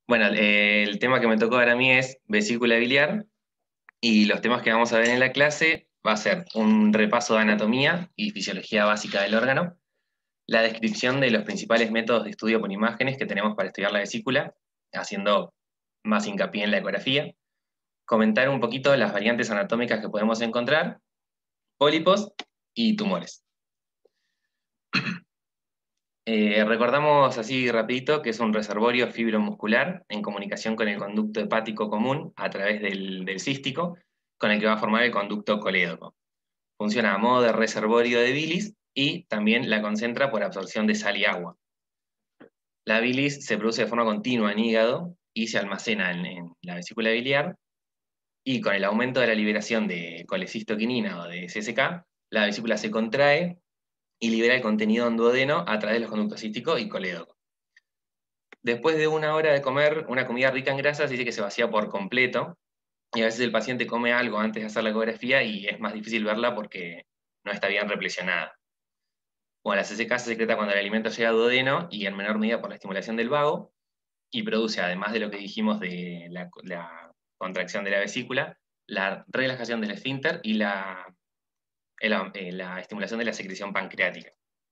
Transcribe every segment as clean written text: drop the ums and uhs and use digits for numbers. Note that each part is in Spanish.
Bueno, el tema que me tocó ahora a mí es vesícula biliar y los temas que vamos a ver en la clase va a ser un repaso de anatomía y fisiología básica del órgano, la descripción de los principales métodos de estudio por imágenes que tenemos para estudiar la vesícula, haciendo más hincapié en la ecografía, comentar un poquito las variantes anatómicas que podemos encontrar, pólipos y tumores. Recordamos así rapidito que es un reservorio fibromuscular en comunicación con el conducto hepático común a través del cístico, con el que va a formar el conducto colédoco. Funciona a modo de reservorio de bilis y también la concentra por absorción de sal y agua. La bilis se produce de forma continua en hígado y se almacena en la vesícula biliar, y con el aumento de la liberación de colecistoquinina o de CSK, la vesícula se contrae y libera el contenido en duodeno a través de los conductos cístico y colédoco. Después de una hora de comer una comida rica en grasas, dice que se vacía por completo, y a veces el paciente come algo antes de hacer la ecografía y es más difícil verla porque no está bien replesionada. Bueno, la CCK se secreta cuando el alimento llega a duodeno y en menor medida por la estimulación del vago, y produce, además de lo que dijimos de la contracción de la vesícula, la relajación del esfínter y la estimulación de la secreción pancreática.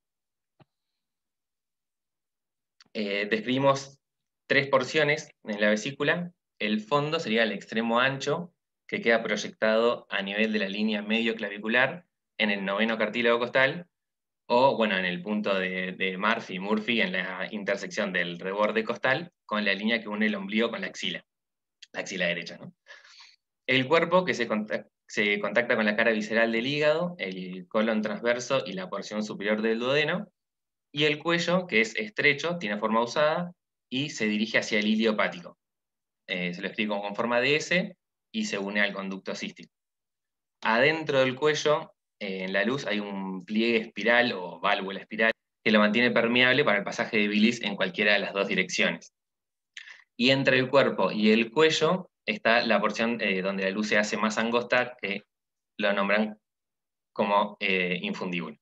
Describimos tres porciones en la vesícula. El fondo sería el extremo ancho, que queda proyectado a nivel de la línea medio clavicular en el noveno cartílago costal, o bueno, en el punto de Murphy, en la intersección del reborde costal con la línea que une el ombligo con la axila derecha, ¿no? El cuerpo que se contacta con la cara visceral del hígado, el colon transverso y la porción superior del duodeno, y el cuello, que es estrecho, tiene forma usada y se dirige hacia el ilio hepático. Se lo explico con forma de S y se une al conducto cístico. Adentro del cuello, en la luz, hay un pliegue espiral o válvula espiral que lo mantiene permeable para el pasaje de bilis en cualquiera de las dos direcciones. Y entre el cuerpo y el cuello está la porción donde la luz se hace más angosta, que lo nombran como infundíbulo.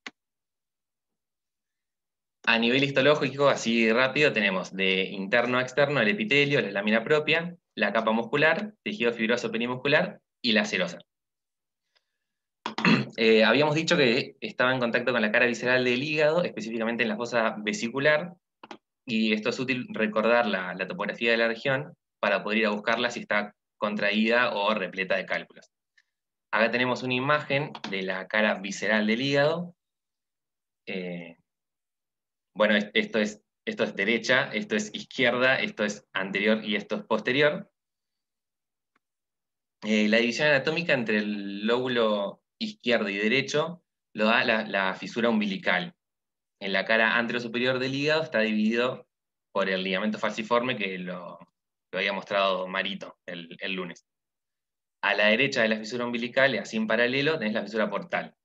A nivel histológico, así rápido, tenemos de interno a externo el epitelio, la lámina propia, la capa muscular, tejido fibroso perimuscular y la serosa. Habíamos dicho que estaba en contacto con la cara visceral del hígado, específicamente en la fosa vesicular, y esto es útil recordar la topografía de la región para poder ir a buscarla si está contraída o repleta de cálculos. Acá tenemos una imagen de la cara visceral del hígado. Bueno, esto es derecha, esto es izquierda, esto es anterior y esto es posterior. La división anatómica entre el lóbulo izquierdo y derecho lo da la fisura umbilical. En la cara anterosuperior del hígado está dividido por el ligamento falciforme que lo había mostrado Marito el lunes. A la derecha de la fisura umbilical, y así en paralelo, tenés la fisura portal.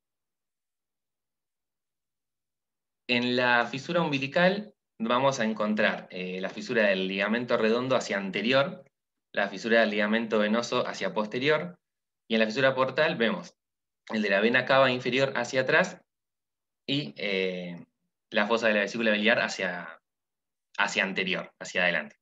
En la fisura umbilical vamos a encontrar la fisura del ligamento redondo hacia anterior, la fisura del ligamento venoso hacia posterior, y en la fisura portal vemos el de la vena cava inferior hacia atrás y la fosa de la vesícula biliar hacia anterior, hacia adelante.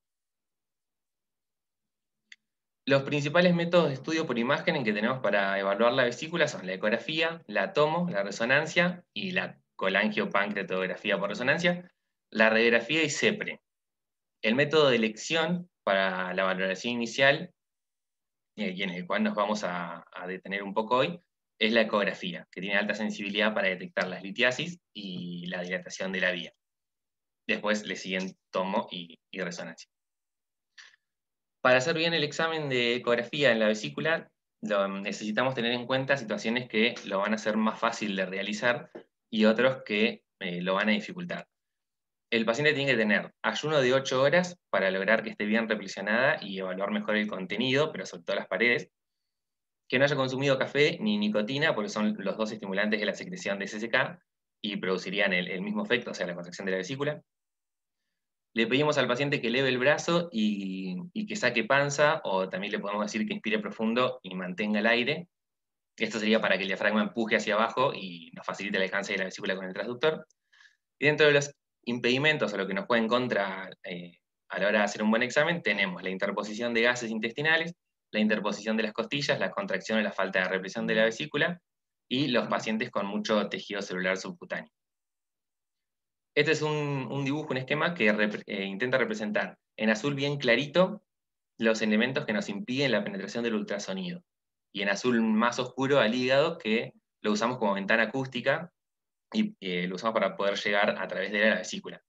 Los principales métodos de estudio por imagen en que tenemos para evaluar la vesícula son la ecografía, la tomo, la resonancia y la colangiopancreatografía por resonancia, la radiografía y CEPRE. El método de elección para la valoración inicial, y en el cual nos vamos a detener un poco hoy, es la ecografía, que tiene alta sensibilidad para detectar las litiasis y la dilatación de la vía. Después le siguen tomo y resonancia. Para hacer bien el examen de ecografía en la vesícula, necesitamos tener en cuenta situaciones que lo van a hacer más fácil de realizar y otros que lo van a dificultar. El paciente tiene que tener ayuno de 8 horas para lograr que esté bien reflexionada y evaluar mejor el contenido, pero sobre todo las paredes. Que no haya consumido café ni nicotina, porque son los dos estimulantes de la secreción de CSK y producirían el mismo efecto, o sea, la contracción de la vesícula. Le pedimos al paciente que eleve el brazo y que saque panza, o también le podemos decir que inspire profundo y mantenga el aire. Esto sería para que el diafragma empuje hacia abajo y nos facilite el alcance de la vesícula con el transductor. Y dentro de los impedimentos o lo que nos puede en contra a la hora de hacer un buen examen, tenemos la interposición de gases intestinales, la interposición de las costillas, la contracción o la falta de represión de la vesícula, y los pacientes con mucho tejido celular subcutáneo. Este es un dibujo, un esquema que intenta representar en azul bien clarito los elementos que nos impiden la penetración del ultrasonido, y en azul más oscuro al hígado, que lo usamos como ventana acústica y lo usamos para poder llegar a través de la vesícula.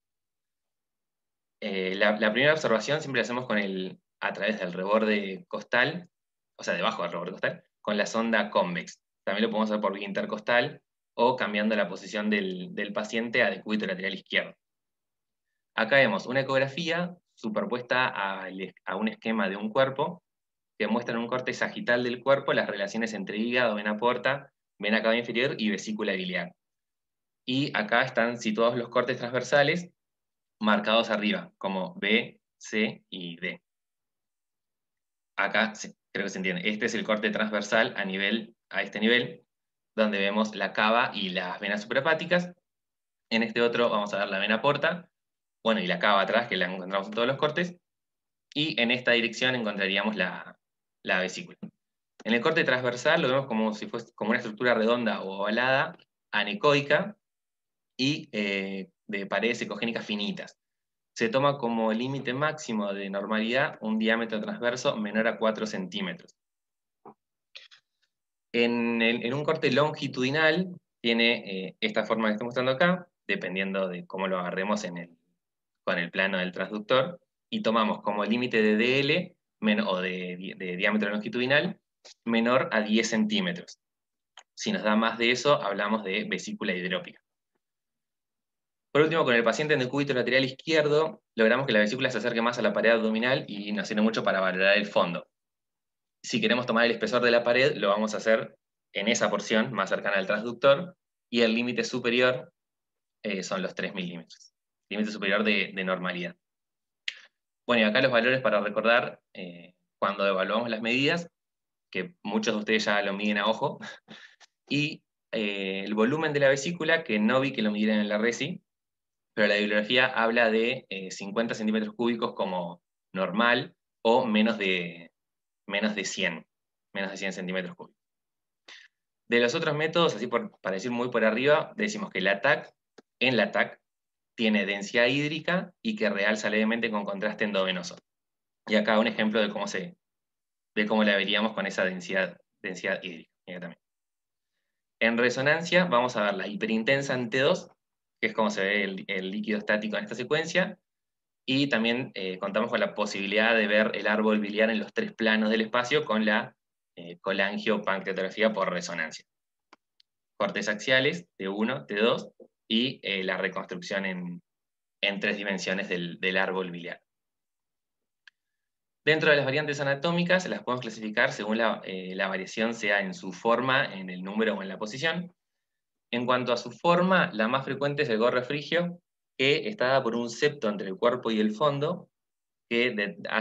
La primera observación siempre la hacemos a través del reborde costal, o sea, debajo del reborde costal, con la sonda convex. También lo podemos hacer por vía intercostal o cambiando la posición del paciente a decúbito lateral izquierdo. Acá vemos una ecografía superpuesta a un esquema de un cuerpo que muestra en un corte sagital del cuerpo las relaciones entre hígado, vena porta, vena cava inferior y vesícula biliar. Y acá están situados los cortes transversales marcados arriba, como B, C y D. Acá creo que se entiende. Este es el corte transversal a este nivel, donde vemos la cava y las venas suprahepáticas. En este otro vamos a ver la vena porta, bueno, y la cava atrás, que la encontramos en todos los cortes. Y en esta dirección encontraríamos la vesícula. En el corte transversal lo vemos como si fuese como una estructura redonda o ovalada, anecoica, y de paredes ecogénicas finitas. Se toma como límite máximo de normalidad un diámetro transverso menor a 4 centímetros. En un corte longitudinal tiene esta forma que estoy mostrando acá, dependiendo de cómo lo agarremos con el plano del transductor, y tomamos como límite de DL o de diámetro longitudinal menor a 10 centímetros. Si nos da más de eso, hablamos de vesícula hidrópica. Por último, con el paciente en decúbito lateral izquierdo, logramos que la vesícula se acerque más a la pared abdominal y nos sirve mucho para valorar el fondo. Si queremos tomar el espesor de la pared, lo vamos a hacer en esa porción más cercana al transductor, y el límite superior son los 3 milímetros. Límite superior de normalidad. Bueno, y acá los valores para recordar cuando evaluamos las medidas, que muchos de ustedes ya lo miden a ojo, y el volumen de la vesícula, que no vi que lo midieran en la RESI, pero la bibliografía habla de 50 centímetros cúbicos como normal, o menos de 100 centímetros cúbicos. De los otros métodos, así para decir muy por arriba, decimos que en la TAC tiene densidad hídrica y que realza levemente con contraste endovenoso. Y acá un ejemplo de cómo la veríamos con esa densidad hídrica. También. En resonancia vamos a ver la hiperintensa en T2, que es como se ve el líquido estático en esta secuencia, y también contamos con la posibilidad de ver el árbol biliar en los 3 planos del espacio con la colangiopancreatografía por resonancia. Cortes axiales, T1, T2, y la reconstrucción en 3 dimensiones del árbol biliar. Dentro de las variantes anatómicas, las podemos clasificar según la variación sea en su forma, en el número o en la posición. En cuanto a su forma, la más frecuente es el gorro frigio, que está dada por un septo entre el cuerpo y el fondo, que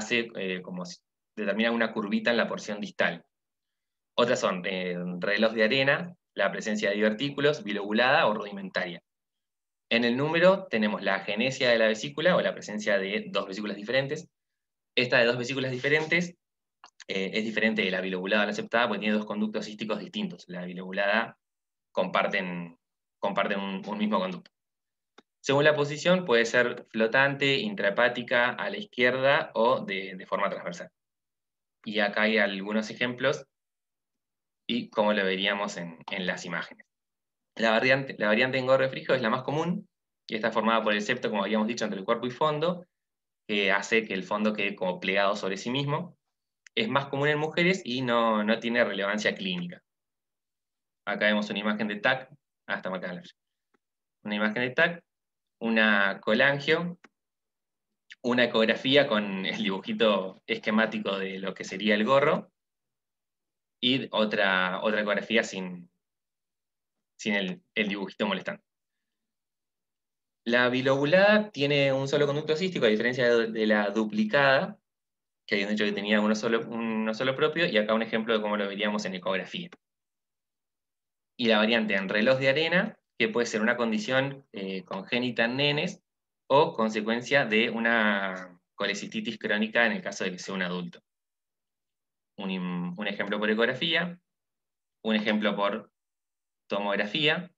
determina una curvita en la porción distal. Otras son reloj de arena, la presencia de divertículos, bilobulada o rudimentaria. En el número tenemos la agenesia de la vesícula o la presencia de 2 vesículas diferentes. Esta de 2 vesículas diferentes es diferente de la bilobulada a la septada porque tiene 2 conductos císticos distintos. La bilobulada comparten un mismo conducto. Según la posición puede ser flotante, intrahepática, a la izquierda o de forma transversal. Y acá hay algunos ejemplos y cómo lo veríamos en las imágenes. La variante en gorro frigio es la más común y está formada por el septo, como habíamos dicho, entre el cuerpo y fondo, que hace que el fondo quede como plegado sobre sí mismo. Es más común en mujeres y no tiene relevancia clínica. Acá vemos una imagen de TAC, está marcada una imagen de TAC, una colangio, una ecografía con el dibujito esquemático de lo que sería el gorro, y otra ecografía sin el dibujito molestando. La bilobulada tiene un solo conducto cístico, a diferencia de la duplicada, que habían dicho que tenía uno solo propio, y acá un ejemplo de cómo lo veríamos en ecografía. Y la variante en reloj de arena, que puede ser una condición congénita en nenes, o consecuencia de una colecistitis crónica en el caso de que sea un adulto. Un ejemplo por ecografía, un ejemplo por tomografía.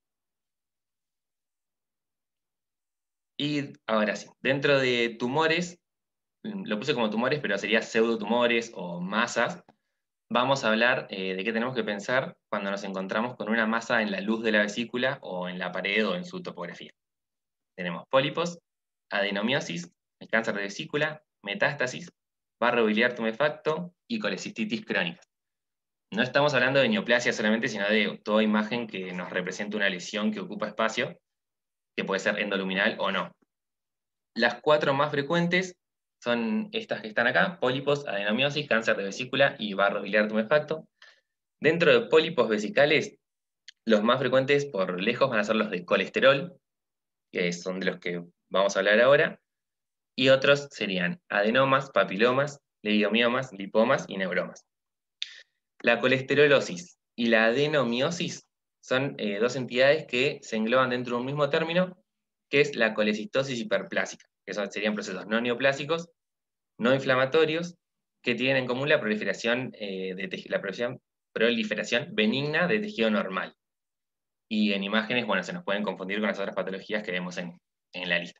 Y ahora sí, dentro de tumores, lo puse como tumores, pero sería pseudotumores o masas. Vamos a hablar de qué tenemos que pensar cuando nos encontramos con una masa en la luz de la vesícula o en la pared o en su topografía. Tenemos pólipos, adenomiosis, el cáncer de vesícula, metástasis, barro biliar tumefacto y colecistitis crónica. No estamos hablando de neoplasia solamente, sino de toda imagen que nos represente una lesión que ocupa espacio, que puede ser endoluminal o no. Las 4 más frecuentes son estas que están acá: pólipos, adenomiosis, cáncer de vesícula y barro biliar tumefacto. Dentro de pólipos vesicales, los más frecuentes por lejos van a ser los de colesterol, que son de los que vamos a hablar ahora, y otros serían adenomas, papilomas, leiomiomas, lipomas y neuromas. La colesterolosis y la adenomiosis son dos entidades que se engloban dentro de un mismo término, que es la colecistosis hiperplásica, que serían procesos no neoplásicos, no inflamatorios, que tienen en común la proliferación, proliferación benigna de tejido normal. Y en imágenes, bueno, se nos pueden confundir con las otras patologías que vemos en la lista.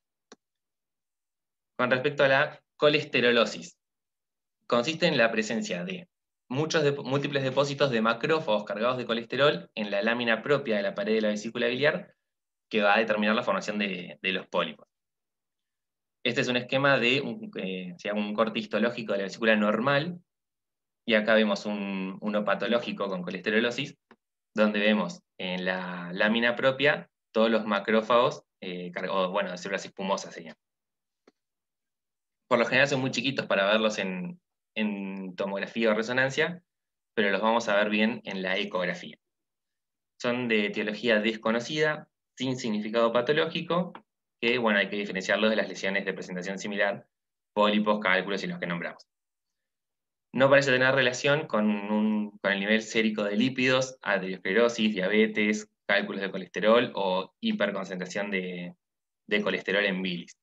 Con respecto a la colesterolosis, consiste en la presencia de múltiples depósitos de macrófagos cargados de colesterol en la lámina propia de la pared de la vesícula biliar, que va a determinar la formación de los pólipos. Este es un esquema de un corte histológico de la vesícula normal, y acá vemos uno patológico con colesterolosis, donde vemos en la lámina propia todos los macrófagos, de células espumosas serían. Por lo general son muy chiquitos para verlos en tomografía o resonancia, pero los vamos a ver bien en la ecografía. Son de etiología desconocida, sin significado patológico, que bueno, hay que diferenciarlos de las lesiones de presentación similar, pólipos, cálculos y los que nombramos. No parece tener relación con el nivel sérico de lípidos, arteriosclerosis, diabetes, cálculos de colesterol o hiperconcentración de colesterol en bilis.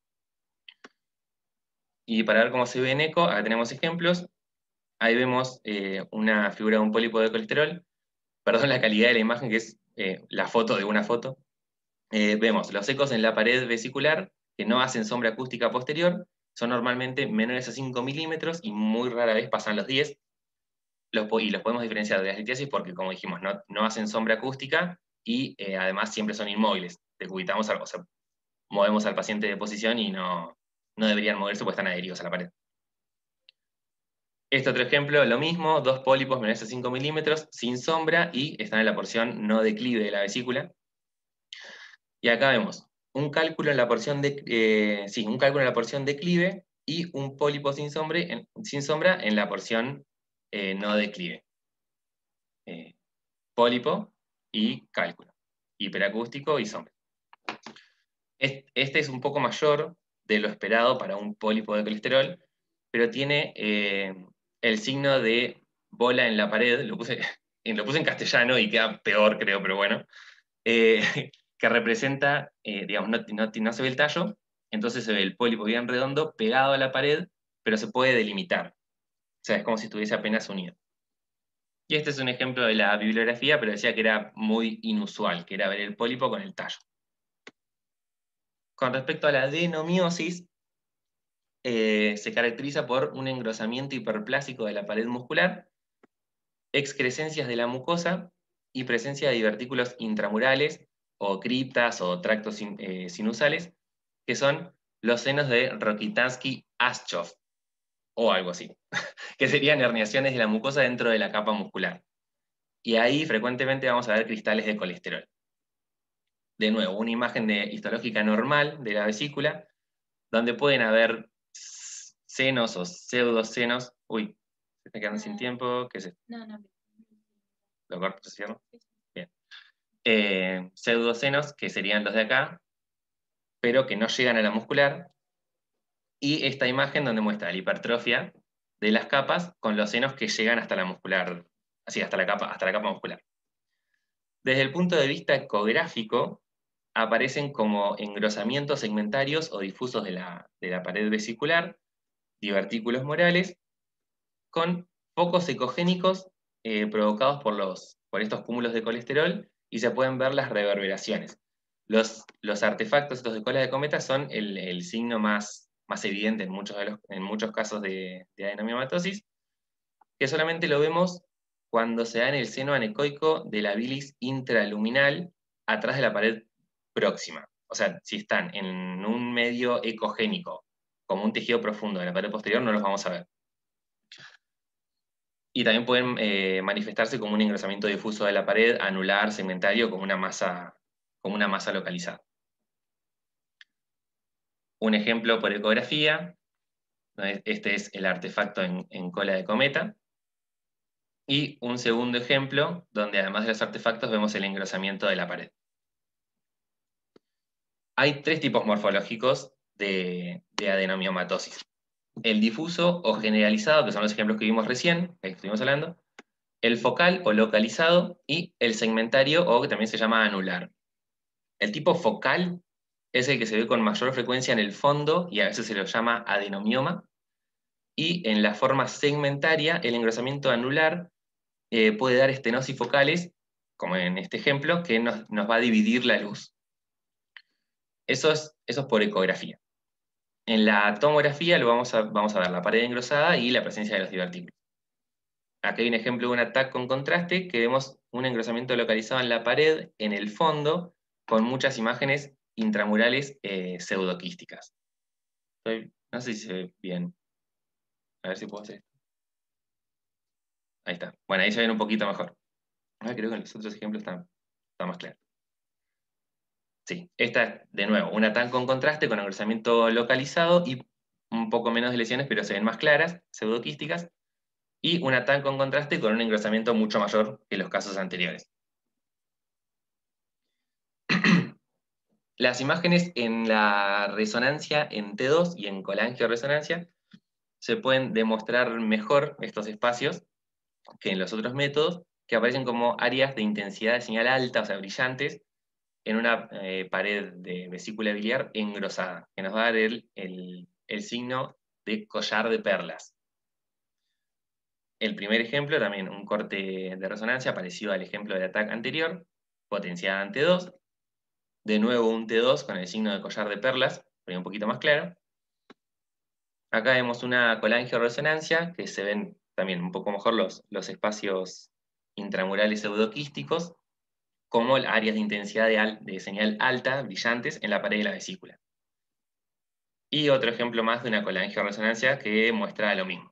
Y para ver cómo se ve en eco, acá tenemos ejemplos. Ahí vemos una figura de un pólipo de colesterol. Perdón la calidad de la imagen, que es la foto de una foto. Vemos los ecos en la pared vesicular, que no hacen sombra acústica posterior, son normalmente menores a 5 milímetros y muy rara vez pasan los 10. Y los podemos diferenciar de las litiasis porque, como dijimos, no hacen sombra acústica y además siempre son inmóviles. Decubitamos, o sea, movemos al paciente de posición y no deberían moverse porque están adheridos a la pared. Este otro ejemplo, lo mismo, 2 pólipos menores a 5 milímetros, sin sombra, y están en la porción no declive de la vesícula. Y acá vemos un cálculo en la porción declive y un pólipo sin sombra en la porción no declive. Pólipo y cálculo, hiperacústico y sombra. Este es un poco mayor de lo esperado para un pólipo de colesterol, pero tiene el signo de bola en la pared, lo puse en castellano y queda peor, creo, pero bueno, que representa, digamos, no se ve el tallo, entonces se ve el pólipo bien redondo pegado a la pared, pero se puede delimitar. O sea, es como si estuviese apenas unido. Y este es un ejemplo de la bibliografía, pero decía que era muy inusual, que era ver el pólipo con el tallo. Con respecto a la adenomiosis, se caracteriza por un engrosamiento hiperplásico de la pared muscular, excrescencias de la mucosa y presencia de divertículos intramurales o criptas o tractos sinusales, que son los senos de Rokitansky-Aschoff, o algo así, que serían herniaciones de la mucosa dentro de la capa muscular. Y ahí frecuentemente vamos a ver cristales de colesterol. De nuevo, una imagen histológica normal de la vesícula, donde pueden haber senos o pseudosenos. Uy, se está quedando sin tiempo. ¿Qué es esto? No. ¿Lo corto, se cierra? Bien. Pseudosenos, que serían los de acá, pero que no llegan a la muscular. Y esta imagen donde muestra la hipertrofia de las capas con los senos que llegan hasta la muscular, así, hasta la capa muscular. Desde el punto de vista ecográfico, aparecen como engrosamientos segmentarios o difusos de la pared vesicular, divertículos morales con focos ecogénicos provocados por estos cúmulos de colesterol, y se pueden ver las reverberaciones. Los artefactos estos de cola de cometa son el signo más evidente en muchos casos de adenomiomatosis, que solamente lo vemos cuando se da en el seno anecoico de la bilis intraluminal atrás de la pared próxima. O sea, si están en un medio ecogénico, como un tejido profundo de la pared posterior, no los vamos a ver. Y también pueden manifestarse como un engrosamiento difuso de la pared, anular, segmentario, como una masa localizada. Un ejemplo por ecografía, este es el artefacto en cola de cometa. Y un segundo ejemplo, donde además de los artefactos vemos el engrosamiento de la pared. Hay tres tipos morfológicos de adenomiomatosis. El difuso o generalizado, que son los ejemplos que vimos recién, que estuvimos hablando, el focal o localizado, y el segmentario, o que también se llama anular. El tipo focal es el que se ve con mayor frecuencia en el fondo, y a veces se lo llama adenomioma, y en la forma segmentaria, el engrosamiento anular puede dar estenosis focales, como en este ejemplo, que nos va a dividir la luz. Eso es por ecografía. En la tomografía vamos a ver la pared engrosada y la presencia de los divertículos. Aquí hay un ejemplo de un TAC con contraste, que vemos un engrosamiento localizado en la pared, en el fondo, con muchas imágenes intramurales pseudoquísticas. No sé si se ve bien. A ver si puedo hacer esto. Ahí está. Bueno, ahí se ven un poquito mejor. Creo que en los otros ejemplos está más claro. Sí, esta es, de nuevo, una TAC con contraste, con engrosamiento localizado y un poco menos de lesiones, pero se ven más claras, pseudoquísticas, y una TAC con contraste con un engrosamiento mucho mayor que los casos anteriores. Las imágenes en la resonancia en T2 y en colangioresonancia se pueden demostrar mejor estos espacios que en los otros métodos, que aparecen como áreas de intensidad de señal alta, o sea, brillantes, en una pared de vesícula biliar engrosada, que nos va a dar el signo de collar de perlas. El primer ejemplo, también un corte de resonancia parecido al ejemplo del TAC anterior, potenciada en T2, de nuevo un T2 con el signo de collar de perlas, pero un poquito más claro. Acá vemos una colangioresonancia, que se ven también un poco mejor los espacios intramurales pseudoquísticos, como áreas de intensidad de señal alta, brillantes, en la pared de la vesícula. Y otro ejemplo más de una colangioresonancia que muestra lo mismo.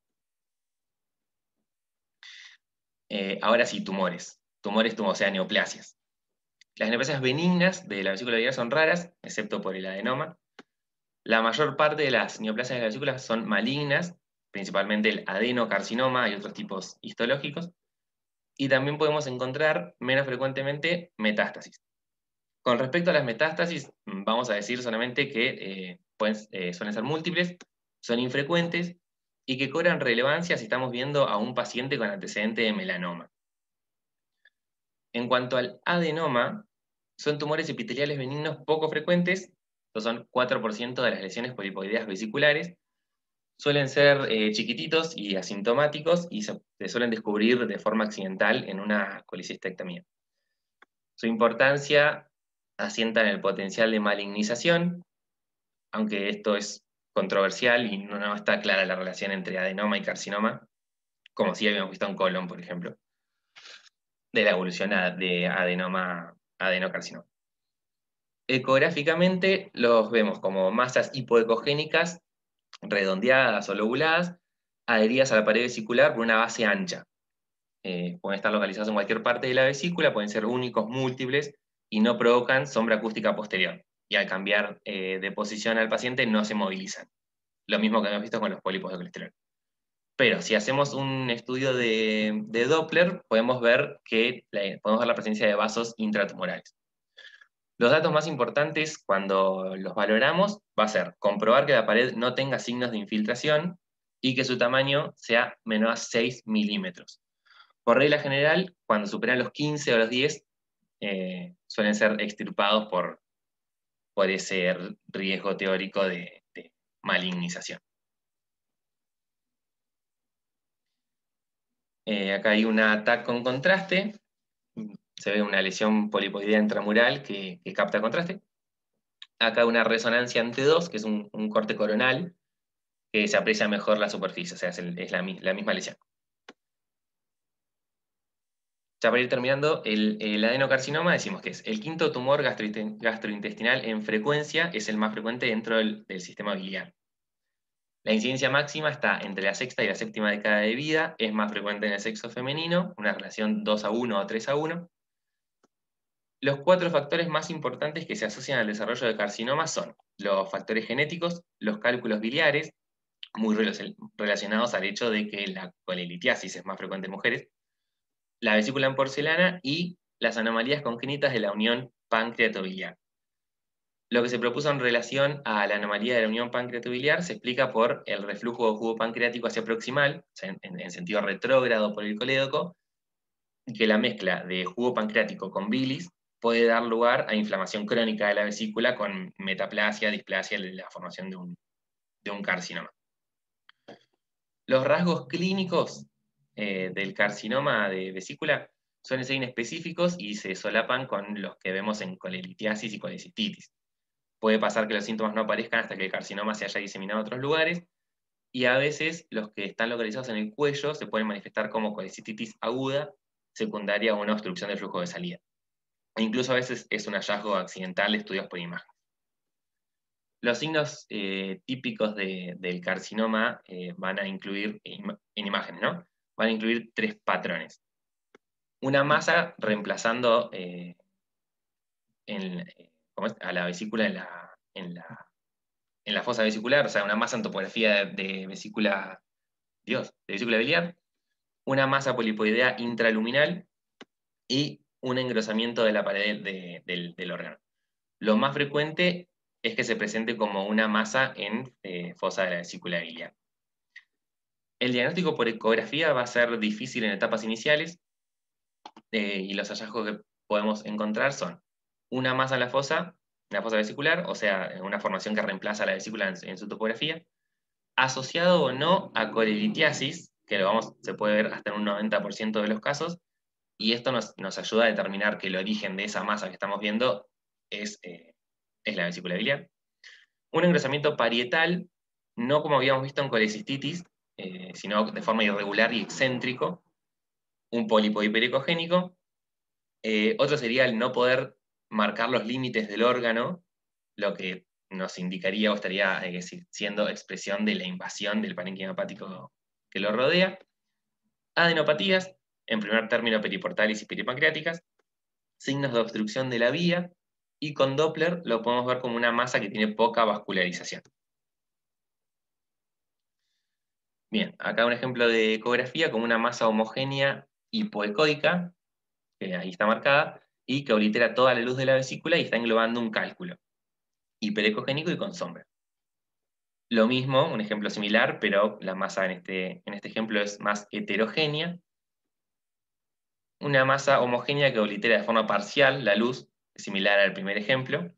Ahora sí, tumores. O sea, neoplasias. Las neoplasias benignas de la vesícula biliar son raras, excepto por el adenoma. La mayor parte de las neoplasias de la vesícula son malignas, principalmente el adenocarcinoma y otros tipos histológicos. Y también podemos encontrar, menos frecuentemente, metástasis. Con respecto a las metástasis, vamos a decir solamente que suelen ser múltiples, son infrecuentes y que cobran relevancia si estamos viendo a un paciente con antecedente de melanoma. En cuanto al adenoma, son tumores epiteliales benignos poco frecuentes, estos son 4% de las lesiones polipoideas vesiculares, suelen ser chiquititos y asintomáticos y se suelen descubrir de forma accidental en una colecistectomía. Su importancia asienta en el potencial de malignización, aunque esto es controversial y no está clara la relación entre adenoma y carcinoma, como si habíamos visto en colon, por ejemplo, de la evolución de adenoma a adenocarcinoma. Ecográficamente los vemos como masas hipoecogénicas, redondeadas o lobuladas, adheridas a la pared vesicular por una base ancha. Pueden estar localizados en cualquier parte de la vesícula, pueden ser únicos, múltiples, y no provocan sombra acústica posterior. Y al cambiar de posición al paciente no se movilizan. Lo mismo que hemos visto con los pólipos de colesterol. Pero si hacemos un estudio de Doppler, podemos ver la presencia de vasos intratumorales. Los datos más importantes cuando los valoramos va a ser comprobar que la pared no tenga signos de infiltración y que su tamaño sea menor a 6 milímetros. Por regla general, cuando superan los 15 o los 10, suelen ser extirpados por ese riesgo teórico de malignización. Acá hay una TAC con contraste, se ve una lesión polipoidea intramural que capta contraste. Acá una resonancia ante 2, que es un corte coronal, que se aprecia mejor la superficie, o sea, es la misma lesión. Ya para ir terminando, el adenocarcinoma decimos que es el quinto tumor gastrointestinal en frecuencia, es el más frecuente dentro del sistema biliar. La incidencia máxima está entre la sexta y la séptima década de vida, es más frecuente en el sexo femenino, una relación 2:1 o 3:1. Los 4 factores más importantes que se asocian al desarrollo de carcinoma son los factores genéticos, los cálculos biliares, muy relacionados al hecho de que la colelitiasis es más frecuente en mujeres, la vesícula en porcelana y las anomalías congénitas de la unión pancreatobiliar. Lo que se propuso en relación a la anomalía de la unión pancreatobiliar se explica por el reflujo de jugo pancreático hacia proximal, o sea, en sentido retrógrado por el colédoco, y que la mezcla de jugo pancreático con bilis puede dar lugar a inflamación crónica de la vesícula con metaplasia, displasia, la formación de un carcinoma. Los rasgos clínicos del carcinoma de vesícula suelen ser inespecíficos y se solapan con los que vemos en colelitiasis y colecistitis. Puede pasar que los síntomas no aparezcan hasta que el carcinoma se haya diseminado a otros lugares, y a veces los que están localizados en el cuello se pueden manifestar como colecistitis aguda, secundaria a una obstrucción del flujo de salida. E incluso a veces es un hallazgo accidental de estudios por imagen. Los signos típicos del carcinoma van a incluir, en imágenes, ¿no? Van a incluir 3 patrones. Una masa reemplazando a la vesícula en la fosa vesicular, o sea, una masa en topografía de vesícula, de vesícula biliar, una masa polipoidea intraluminal y un engrosamiento de la pared del órgano. Lo más frecuente es que se presente como una masa en fosa de la vesícula biliar. El diagnóstico por ecografía va a ser difícil en etapas iniciales y los hallazgos que podemos encontrar son una masa en la fosa vesicular, o sea, una formación que reemplaza la vesícula en su topografía, asociado o no a colelitiasis, que se puede ver hasta en un 90% de los casos, y esto nos ayuda a determinar que el origen de esa masa que estamos viendo es la vesícula biliar. Un engrosamiento parietal, no como habíamos visto en colecistitis, sino de forma irregular y excéntrico, un pólipo hiperecogénico. Otro sería el no poder marcar los límites del órgano, lo que nos indicaría o estaría siendo expresión de la invasión del parénquima hepático que lo rodea. Adenopatías, en primer término periportales y peripancreáticas, signos de obstrucción de la vía, y con Doppler lo podemos ver como una masa que tiene poca vascularización. Bien, acá un ejemplo de ecografía como una masa homogénea hipoecoica, que ahí está marcada, y que oblitera toda la luz de la vesícula y está englobando un cálculo hiperecogénico y con sombra. Lo mismo, un ejemplo similar, pero la masa en este ejemplo es más heterogénea. Una masa homogénea que oblitera de forma parcial la luz, similar al primer ejemplo.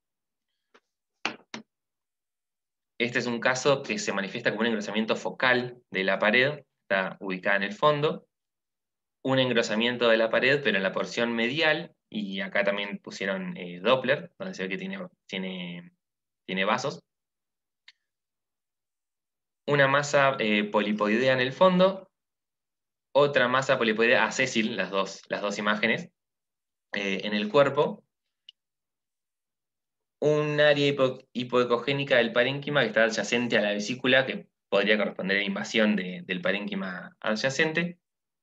Este es un caso que se manifiesta como un engrosamiento focal de la pared, está ubicada en el fondo. Un engrosamiento de la pared, pero en la porción medial, y acá también pusieron Doppler, donde se ve que tiene vasos. Una masa polipoidea en el fondo, otra masa polipoidea acésil, las dos imágenes, en el cuerpo, un área hipoecogénica del parénquima que está adyacente a la vesícula, que podría corresponder a la invasión del parénquima adyacente.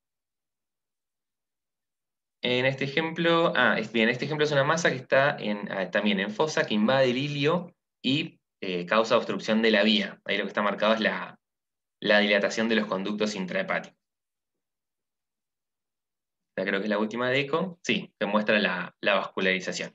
En este ejemplo, este ejemplo es una masa que está también en fosa, que invade el ilio y causa obstrucción de la vía. Ahí lo que está marcado es la dilatación de los conductos intrahepáticos. Esta creo que es la última de eco. Sí, que muestra la vascularización.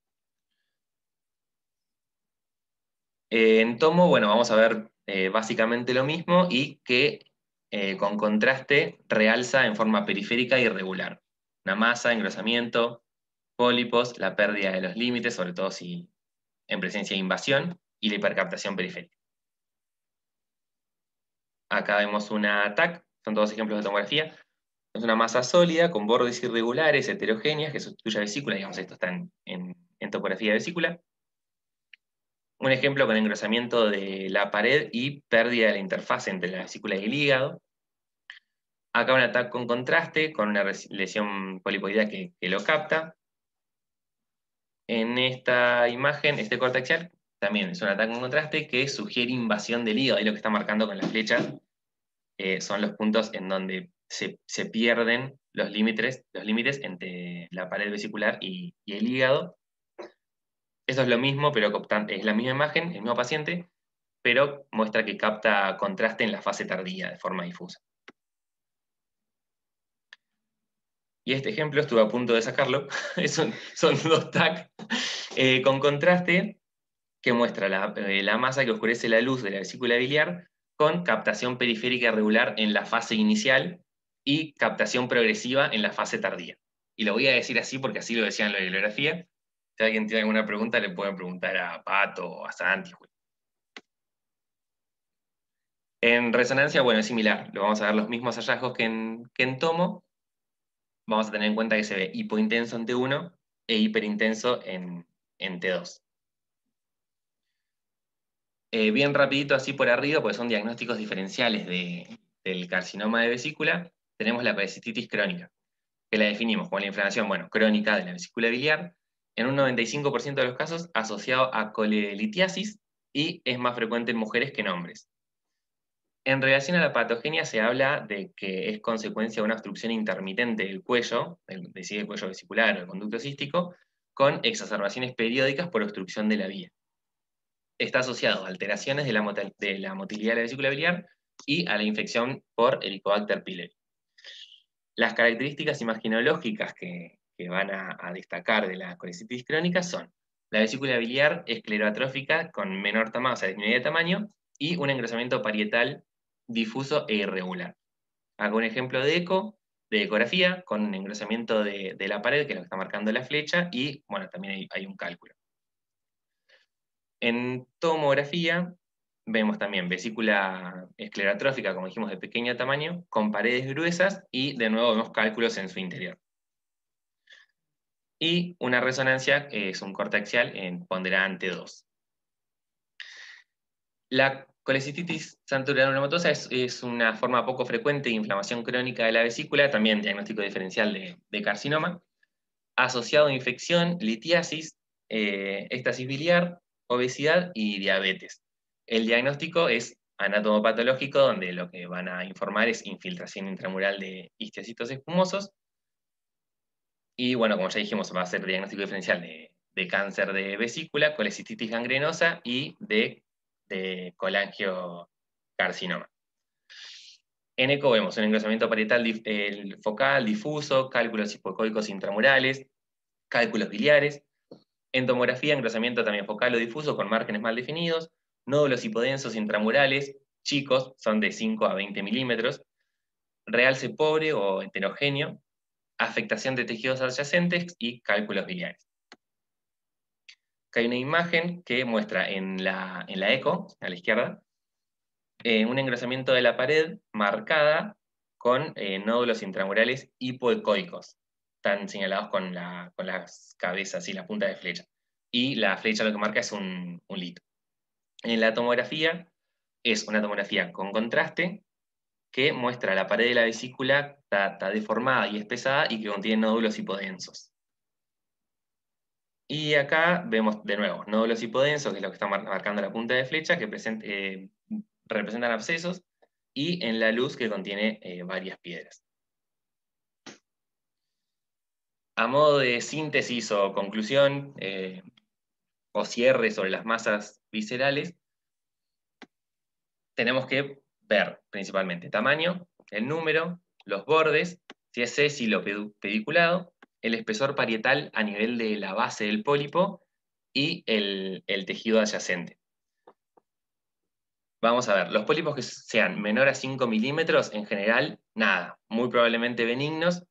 En tomo, bueno, vamos a ver básicamente lo mismo y que con contraste realza en forma periférica y irregular. Una masa, engrosamiento, pólipos, la pérdida de los límites, sobre todo si en presencia de invasión, y la hipercaptación periférica. Acá vemos una TAC, son todos ejemplos de tomografía, Es una masa sólida con bordes irregulares, heterogéneas, que sustituye a vesícula, digamos, esto está en topografía de vesícula. Un ejemplo con engrosamiento de la pared y pérdida de la interfaz entre la vesícula y el hígado. Acá un ataque con contraste, con una lesión polipoidea que lo capta. En esta imagen, este corte axial, también es un ataque con contraste que sugiere invasión del hígado. Ahí lo que está marcando con la flecha son los puntos en donde se pierden los límites entre la pared vesicular y el hígado. Esto es lo mismo, pero es la misma imagen, el mismo paciente, pero muestra que capta contraste en la fase tardía, de forma difusa. Y este ejemplo estuve a punto de sacarlo, son dos TAC con contraste que muestra la masa que oscurece la luz de la vesícula biliar con captación periférica regular en la fase inicial y captación progresiva en la fase tardía. Y lo voy a decir así porque así lo decía en la bibliografía. Si alguien tiene alguna pregunta, le pueden preguntar a Pato o a Santi. En resonancia, bueno, es similar. Lo vamos a ver los mismos hallazgos que en tomo. Vamos a tener en cuenta que se ve hipointenso en T1 e hiperintenso en T2. Bien rapidito así por arriba, porque son diagnósticos diferenciales del carcinoma de vesícula, tenemos la colecistitis crónica, que la definimos como la inflamación, bueno, crónica de la vesícula biliar, en un 95% de los casos asociado a colelitiasis y es más frecuente en mujeres que en hombres. En relación a la patogenia se habla de que es consecuencia de una obstrucción intermitente del cuello, del cuello vesicular o el conducto cístico, con exacerbaciones periódicas por obstrucción de la vía. Está asociado a alteraciones de la motilidad de la vesícula biliar y a la infección por Helicobacter pylori. Las características imaginológicas que van a destacar de la colecistitis crónica son la vesícula biliar esclerotrófica con menor tamaño, o sea, disminuida de tamaño, y un engrosamiento parietal difuso e irregular. Hago un ejemplo de eco, de ecografía, con un engrosamiento de la pared, que es lo que está marcando la flecha, y bueno, también hay un cálculo. En tomografía vemos también vesícula esclerotrófica, como dijimos, de pequeño tamaño, con paredes gruesas, y de nuevo vemos cálculos en su interior. Y una resonancia es un corte axial en ponderante 2. La colecistitis santurano-neumatosa es una forma poco frecuente de inflamación crónica de la vesícula, también diagnóstico diferencial de carcinoma, asociado a infección, litiasis, éstasis biliar, obesidad y diabetes. El diagnóstico es anatomopatológico, donde lo que van a informar es infiltración intramural de histiocytos espumosos. Y bueno, como ya dijimos, va a ser diagnóstico diferencial de cáncer de vesícula, colecistitis gangrenosa y de colangiocarcinoma. En eco vemos un engrosamiento parietal focal, difuso, cálculos hipocoicos intramurales, cálculos biliares. En tomografía, engrosamiento también focal o difuso con márgenes mal definidos, nódulos hipodensos intramurales, chicos, son de 5 a 20 milímetros, realce pobre o heterogéneo, afectación de tejidos adyacentes y cálculos biliares. Acá hay una imagen que muestra en la eco, a la izquierda, un engrosamiento de la pared marcada con nódulos intramurales hipoecoicos. Están señalados con las cabezas y la punta de flecha. Y la flecha lo que marca es un lito. En la tomografía es una tomografía con contraste que muestra la pared de la vesícula está deformada y espesada y que contiene nódulos hipodensos. Y acá vemos de nuevo nódulos hipodensos, que es lo que está marcando la punta de flecha, que representan abscesos, y en la luz que contiene varias piedras. A modo de síntesis o conclusión, o cierre sobre las masas viscerales, tenemos que ver principalmente tamaño, el número, los bordes, si es sésilo pediculado, el espesor parietal a nivel de la base del pólipo y el tejido adyacente. Vamos a ver, los pólipos que sean menor a 5 milímetros, en general, nada, muy probablemente benignos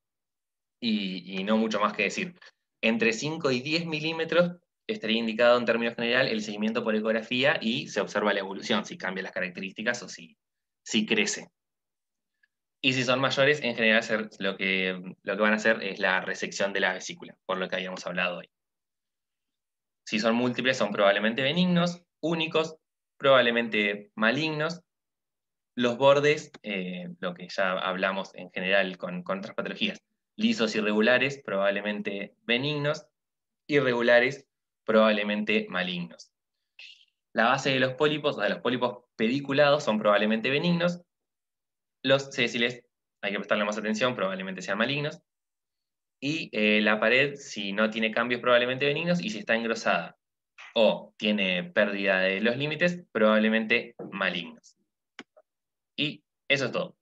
y no mucho más que decir. Entre 5 y 10 milímetros estaría indicado en términos general el seguimiento por ecografía y se observa la evolución, si cambia las características o si crece. Y si son mayores, en general lo que van a hacer es la resección de la vesícula, por lo que habíamos hablado hoy. Si son múltiples, son probablemente benignos, únicos, probablemente malignos. Los bordes, lo que ya hablamos en general con otras patologías, lisos irregulares, probablemente benignos, irregulares, probablemente malignos. La base de los pólipos, o de los pólipos pediculados, son probablemente benignos. Los sésiles, hay que prestarle más atención, probablemente sean malignos. Y la pared, si no tiene cambios, probablemente benignos, y si está engrosada o tiene pérdida de los límites, probablemente malignos. Y eso es todo.